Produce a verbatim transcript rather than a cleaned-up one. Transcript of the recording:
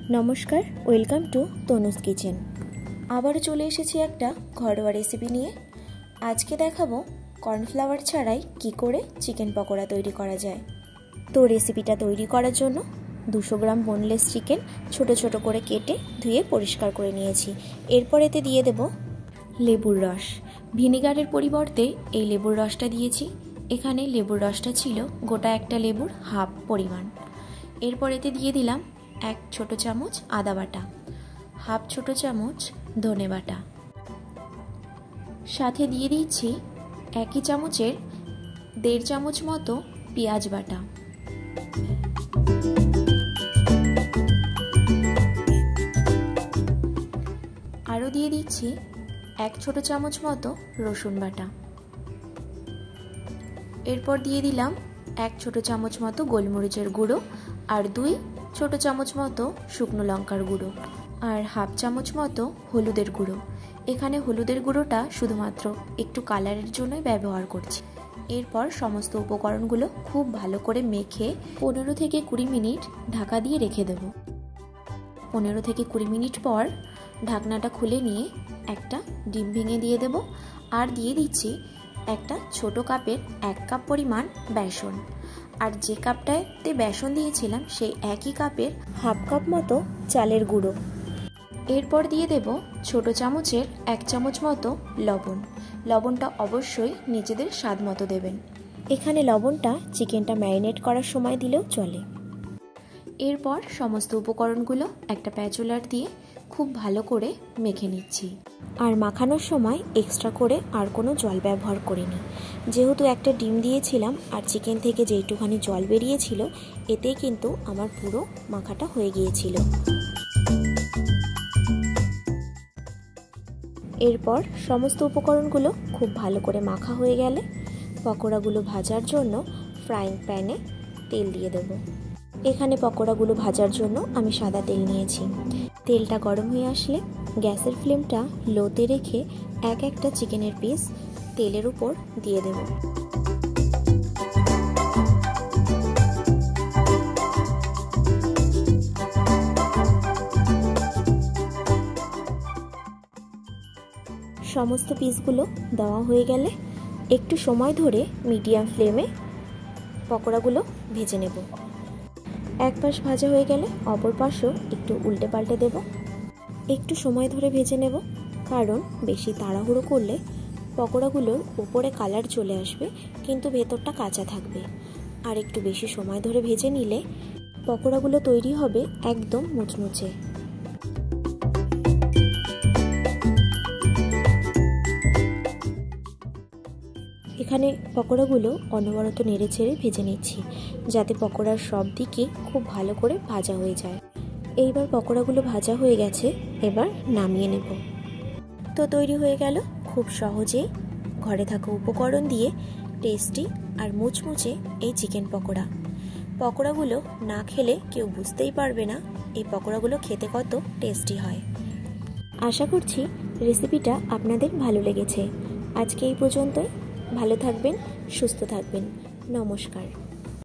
নমস্কার, welcome to Tanu's kitchen. আবারও চলে এসেছি একটা ঘরোয়া রেসিপি নিয়ে। আজকে দেখাবো কর্নফ্লাওয়ার ছাড়াই কি করে চিকেন পকোড়া তৈরি করা যায়। তো রেসিপিটা তৈরি করার জন্য দুশো গ্রাম বোনলেস চিকেন ছোট ছোট করে কেটে ধুয়ে পরিষ্কার করে নিয়েছি। এরপর এতে দিয়ে দেব লেবুর রস। ভিনেগারের পরিবর্তে এই লেবুর রসটা দিয়েছি। এখানে লেবুর রসটা ছিল গোটা একটা লেবুর হাফ পরিমাণ। এরপর এতে দিয়ে দিলাম এক ছোট চামচ আদা বাটা, হাফ ছোট চামচ ধনে বাটা, সাথে দিয়ে দিচ্ছি একই চামচের দেড় চামচ মতো পেঁয়াজ বাটা, আরও দিয়ে দিচ্ছি এক ছোট চামচ মতো রসুন বাটা। এরপর দিয়ে দিলাম এক ছোট চামচ মতো গোলমরিচের গুঁড়ো আর দুই ছোট চামচ মতো শুকনো লঙ্কার গুঁড়ো আর হাফ চামচ মতো হলুদের গুঁড়ো। এখানে হলুদের গুঁড়োটা শুধুমাত্র একটু কালারের জন্যই ব্যবহার করছি। এরপর সমস্ত উপকরণগুলো খুব ভালো করে মেখে পনেরো থেকে কুড়ি মিনিট ঢাকা দিয়ে রেখে দেব। পনেরো থেকে কুড়ি মিনিট পর ঢাকনাটা খুলে নিয়ে একটা ডিম ভেঙে দিয়ে দেব আর দিয়ে দিচ্ছি একটা ছোট কাপের এক কাপ পরিমাণ বেসন। আর যে কাপটাতে বেসন দিয়েছিলাম সেই একই কাপের হাফ কাপ মতো চালের গুঁড়ো। এরপর দিয়ে দেব ছোট চামচের এক চামচ মতো লবণ। লবণটা অবশ্যই নিজেদের স্বাদ মতো দেবেন। এখানে লবণটা চিকেনটা ম্যারিনেট করার সময় দিলেও চলে। এরপর সমস্ত উপকরণগুলো একটা প্যাচুলার দিয়ে খুব ভালো করে মেখে নিচ্ছি। আর মাখানোর সময় এক্সট্রা করে আর কোনো জল ব্যবহার করিনি, যেহেতু একটা ডিম দিয়েছিলাম আর চিকেন থেকে যেইটুখানি জল বেরিয়েছিল এতেই কিন্তু আমার পুরো মাখাটা হয়ে গিয়েছিল। এরপর সমস্ত উপকরণগুলো খুব ভালো করে মাখা হয়ে গেলে পকোড়াগুলো ভাজার জন্য ফ্রাইং প্যানে তেল দিয়ে দেব। এখানে পকোড়াগুলো ভাজার জন্য আমি সাদা তেল নিয়েছি। তেলটা গরম হয়ে আসলে গ্যাসের ফ্লেমটা লোতে রেখে এক একটা চিকেনের পিস তেলের উপর দিয়ে দেব। সমস্ত পিসগুলো দেওয়া হয়ে গেলে একটু সময় ধরে মিডিয়াম ফ্লেমে পকোড়াগুলো ভেজে নেব। এক পাশ ভাজা হয়ে গেলে অপর পাশও একটু উল্টে পাল্টে দেব। একটু সময় ধরে ভেজে নেব, কারণ বেশি তাড়াহুড়ো করলে পকোড়াগুলোর উপরে কালার চলে আসবে কিন্তু ভেতরটা কাঁচা থাকবে। আর একটু বেশি সময় ধরে ভেজে নিলে পকোড়াগুলো তৈরি হবে একদম মুচমুচে। এখানে পকোড়াগুলো অনবরত নেড়ে ছেড়ে ভেজে নিচ্ছি, যাতে পকোড়ার সব দিকে খুব ভালো করে ভাজা হয়ে যায়। এইবার পকোড়াগুলো ভাজা হয়ে গেছে, এবার নামিয়ে নেব। তো তৈরি হয়ে গেল খুব সহজেই ঘরে থাকা উপকরণ দিয়ে টেস্টি আর মুচমুচে এই চিকেন পকোড়া। পকোড়াগুলো না খেলে কেউ বুঝতেই পারবে না এই পকোড়াগুলো খেতে কত টেস্টি হয়। আশা করছি রেসিপিটা আপনাদের ভালো লেগেছে। আজকে এই পর্যন্তই। ভালো থাকবেন, সুস্থ থাকবেন। নমস্কার।